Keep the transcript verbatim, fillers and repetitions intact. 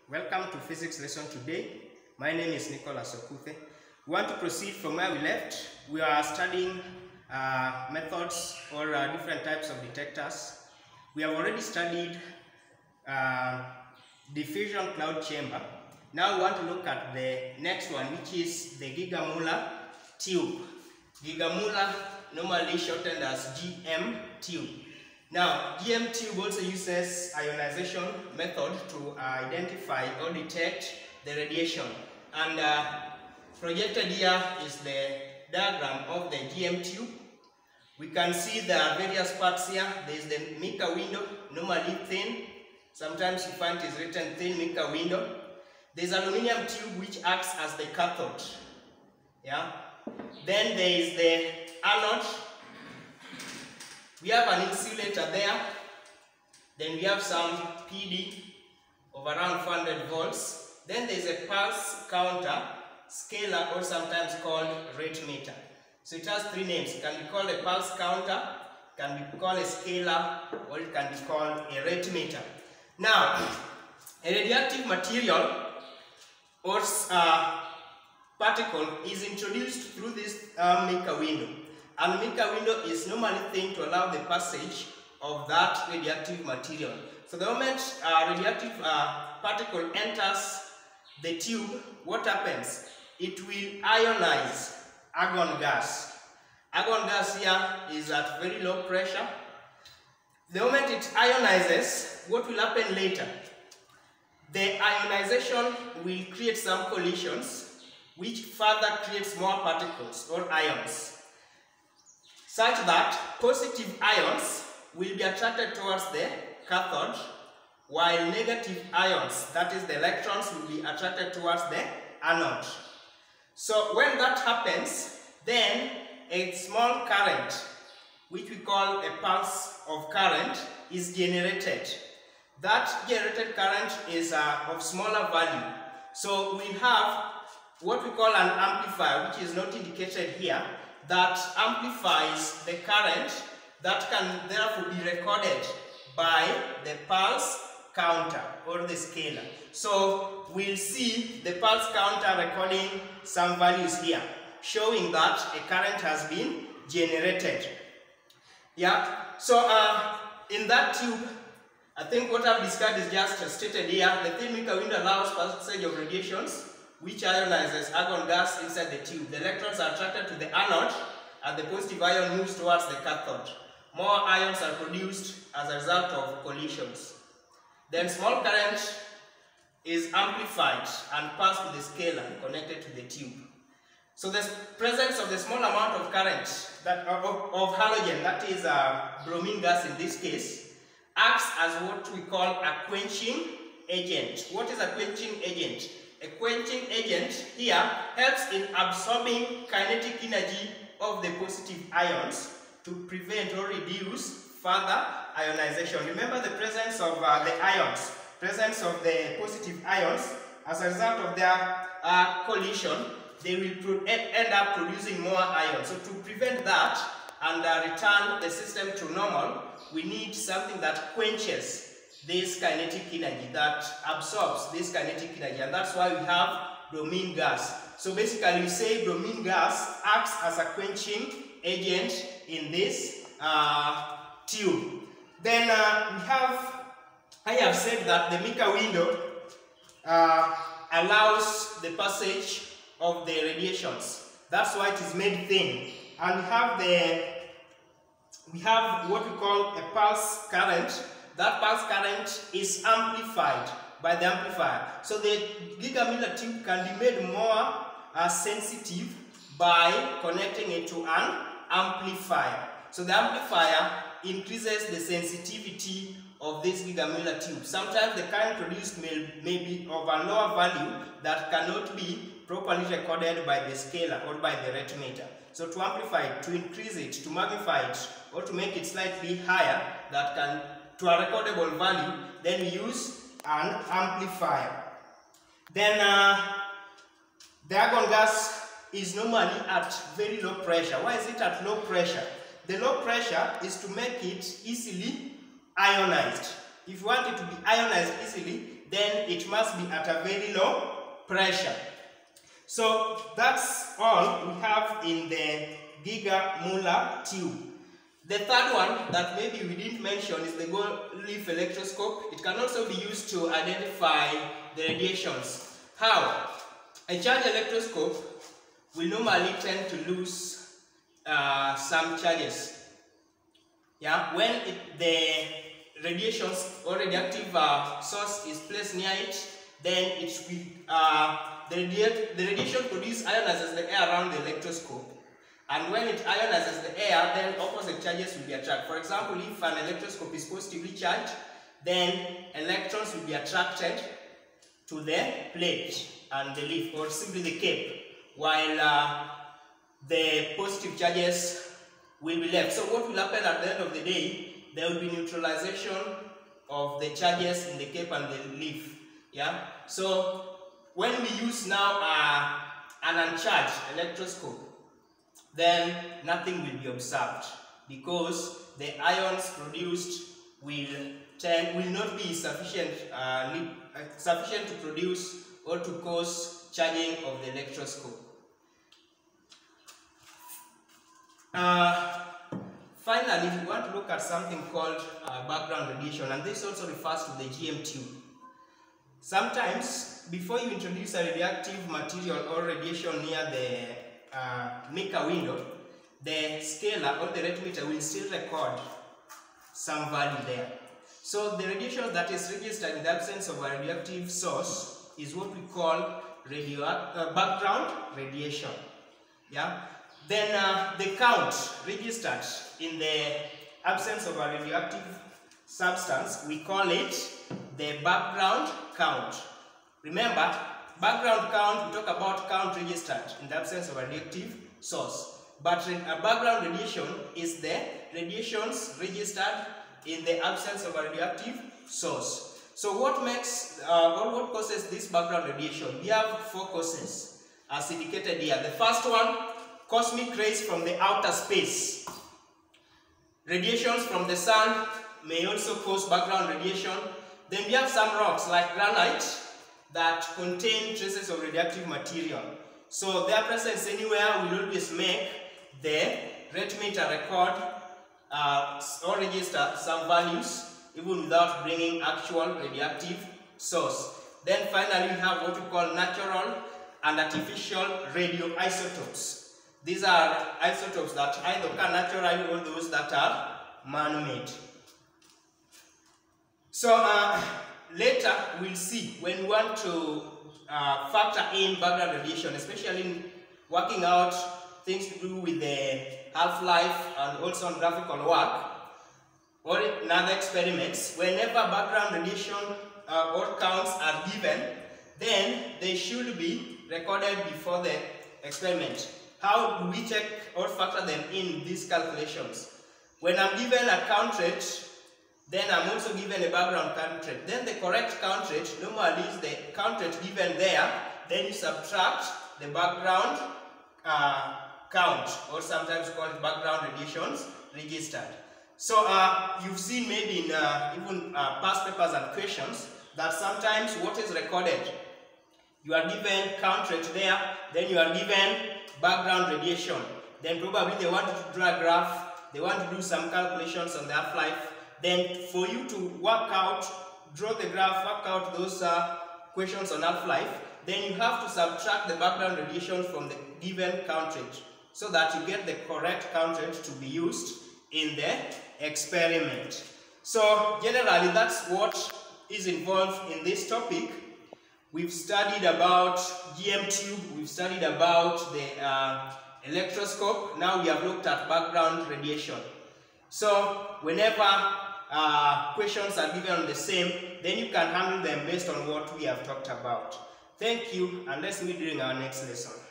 Welcome to physics lesson today. My name is Nicholas Okuthe. We want to proceed from where we left. We are studying uh, methods or uh, different types of detectors. We have already studied uh, diffusion cloud chamber. Now we want to look at the next one, which is the Giga-Muller tube. Giga-Muller, normally shortened as G M tube. Now, G M tube also uses ionization method to uh, identify or detect the radiation. And uh, projected here is the diagram of the G M tube. We can see there are various parts here. There is the Mica window, normally thin. Sometimes you find it is written thin Mica window. There is aluminum tube which acts as the cathode. Yeah. Then there is the anode. We have an insulator there. Then we have some P D of around four hundred volts. Then there is a pulse counter, scalar, or sometimes called rate meter. So it has three names. It can be called a pulse counter, can be called a scalar, or it can be called a rate meter. Now, a radioactive material or uh, particle is introduced through this uh, Mica window. And Mica window is normally thin to allow the passage of that radioactive material. So the moment a radioactive uh, particle enters the tube, what happens? It will ionize argon gas. Argon gas here is at very low pressure. The moment it ionizes, what will happen later? The ionization will create some collisions which further creates more particles or ions, such that positive ions will be attracted towards the cathode, while negative ions, that is the electrons, will be attracted towards the anode. So when that happens, then a small current, which we call a pulse of current, is generated. That generated current is uh, of smaller value. So we have what we call an amplifier, which is not indicated here, that amplifies the current that can therefore be recorded by the pulse counter or the scalar. So we'll see the pulse counter recording some values here, showing that a current has been generated. Yeah, so uh, in that tube, I think what I've described is just stated here. The thin Mica window allows passage of radiations, which ionizes argon gas inside the tube. The electrons are attracted to the anode, and the positive ion moves towards the cathode. More ions are produced as a result of collisions. Then small current is amplified and passed to the scalar connected to the tube. So the presence of the small amount of current that of, of halogen, that is uh, bromine gas in this case, acts as what we call a quenching agent. What is a quenching agent? A quenching agent here helps in absorbing kinetic energy of the positive ions to prevent or reduce further ionization. Remember the presence of uh, the ions, presence of the positive ions, as a result of their uh, collision, they will end up producing more ions. So to prevent that and uh, return the system to normal, we need something that quenches this kinetic energy, that absorbs this kinetic energy, and that's why we have bromine gas. So basically we say bromine gas acts as a quenching agent in this uh, tube. Then uh, we have, I have said that the Mica window uh, allows the passage of the radiations. That's why it is made thin. And we have the, we have what we call a pulse current. That pulse current is amplified by the amplifier. So the Giga-Muller tube can be made more uh, sensitive by connecting it to an amplifier. So the amplifier increases the sensitivity of this Giga-Muller tube. Sometimes the current produced may, may be of a lower value that cannot be properly recorded by the scalar or by the rate meter. So to amplify it, to increase it, to magnify it, or to make it slightly higher, that can to a recordable value, then we use an amplifier. Then uh, the argon gas is normally at very low pressure. Why is it at low pressure? The low pressure is to make it easily ionized. If you want it to be ionized easily, then it must be at a very low pressure. So that's all we have in the Giga-Muller tube. The third one that maybe we didn't mention is the gold leaf electroscope. It can also be used to identify the radiations. How? A charge electroscope will normally tend to lose uh, some charges. Yeah, when it, the radiations or radioactive uh, source is placed near it, then it will uh, the, radi the radiation produced ionizes the air around the electroscope. And when it ionizes the air, then opposite charges will be attracted. For example, if an electroscope is positively charged, then electrons will be attracted to the plate and the leaf, or simply the cape, while uh, the positive charges will be left. So what will happen at the end of the day? There will be neutralization of the charges in the cape and the leaf. Yeah. So when we use now uh, an uncharged electroscope, then nothing will be observed, because the ions produced will tend will not be sufficient uh, sufficient to produce or to cause charging of the electroscope. Uh, finally, we want to look at something called uh, background radiation, and this also refers to the G M tube. Sometimes, before you introduce a radioactive material or radiation near the uh, maker window, the scaler or the rate meter will still record some value there. So the radiation that is registered in the absence of a radioactive source is what we call radio uh, background radiation. Yeah. Then uh, the count registered in the absence of a radioactive substance, we call it the background count. Remember, background count, we talk about count registered in the absence of a radioactive source. But a background radiation is the radiations registered in the absence of a radioactive source. So what makes, uh, or what causes this background radiation? We have four causes as indicated here. The first one, cosmic rays from the outer space. Radiations from the sun may also cause background radiation. Then we have some rocks like granite that contain traces of radioactive material. So their presence anywhere will always make the rate meter record uh, or register some values even without bringing actual radioactive source. Then finally we have what we call natural and artificial radioisotopes. These are isotopes that either occur naturally or those that are man-made. So uh, later we'll see when we want to uh, factor in background radiation, especially in working out things to do with the half-life and also on graphical work or in other experiments. Whenever background radiation uh, or counts are given, then they should be recorded before the experiment. How do we check or factor them in these calculations? When I'm given a count rate, then I'm also given a background count rate. Then the correct count rate normally is the count rate given there. Then you subtract the background uh, count, or sometimes called background radiations registered. So uh, you've seen maybe in uh, even uh, past papers and questions that sometimes what is recorded, you are given count rate there, then you are given background radiation. Then probably they want you to draw a graph, they want to do some calculations on the half-life. Then for you to work out, draw the graph, work out those uh, questions on half-life, then you have to subtract the background radiation from the given count rate so that you get the correct count rate to be used in the experiment. So generally that's what is involved in this topic. We've studied about G M tube, we've studied about the uh, electroscope, now we have looked at background radiation. So whenever uh, questions are given on the same, then you can handle them based on what we have talked about. Thank you, and let's meet during our next lesson.